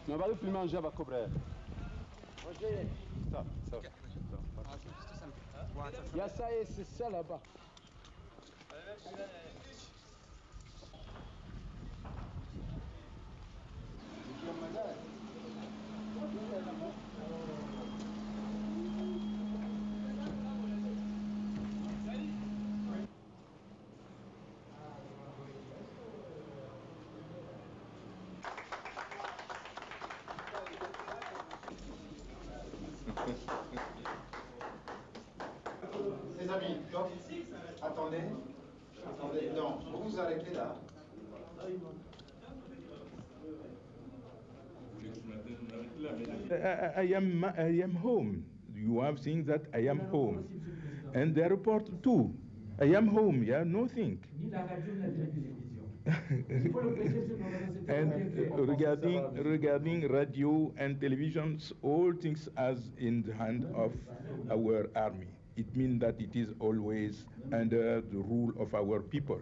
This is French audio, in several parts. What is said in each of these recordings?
Mais on va le filmer en java cobra. Ça. Il y a ça et c'est ça là-bas. Les amis, donc, attendez, non, vous vous arrêtez là. I am home. You have seen that I am home. And the report too. I am home, yeah, nothing. And regarding radio and television, all things as in the hand of our army. It means that it is always under the rule of our people.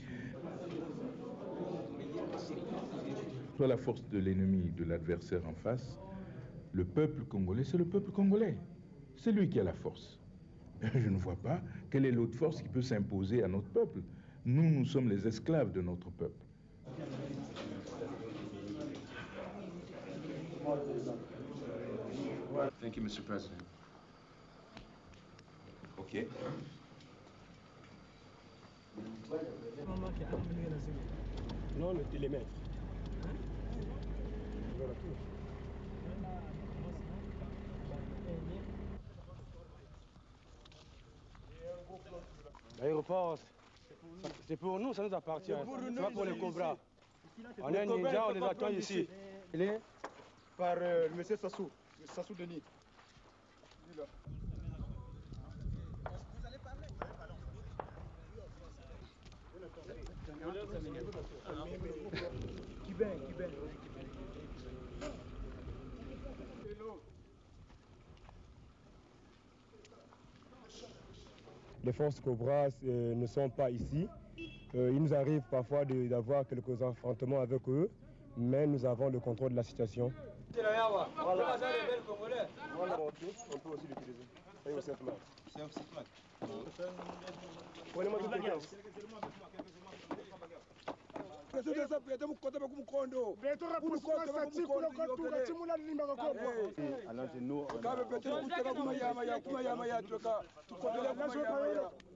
Soit la force de l'ennemi, de l'adversaire en face, le peuple congolais, c'est le peuple congolais. C'est lui qui a la force. Je ne vois pas quelle est l'autre force qui peut s'imposer à notre peuple. Nous, nous sommes les esclaves de notre peuple. Thank you, Mr. President. OK. Non, le télémètre. L'aéroport, c'est pour nous, ça nous appartient. C'est pas pour les cobras. On est ninja, on les attend ici. Il est par le monsieur Sassou, Sassou Denis. Lui, là. Vous allez parler. Cubain. Les forces Cobra ne sont pas ici. Il nous arrive parfois d'avoir quelques affrontements avec eux, mais nous avons le contrôle de la situation. Voilà. On peut aussi l'utiliser. C'est aussi automatique. C'est aussi automatique.